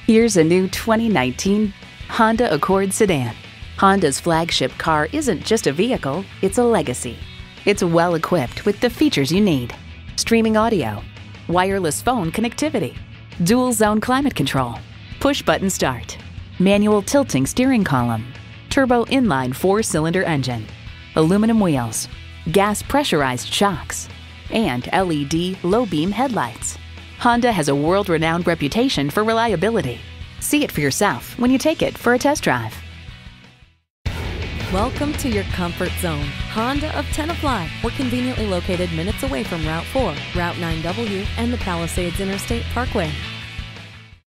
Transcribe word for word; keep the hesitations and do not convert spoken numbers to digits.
Here's a new twenty nineteen Honda Accord sedan. Honda's flagship car isn't just a vehicle, it's a legacy. It's well equipped with the features you need: streaming audio, wireless phone connectivity, dual zone climate control, push button start, manual tilting steering column, turbo inline four-cylinder engine, aluminum wheels, gas pressurized shocks, and L E D low beam headlights. Honda has a world-renowned reputation for reliability. See it for yourself when you take it for a test drive. Welcome to your comfort zone. Honda of Tenafly. We're conveniently located minutes away from Route four, Route nine W, and the Palisades Interstate Parkway.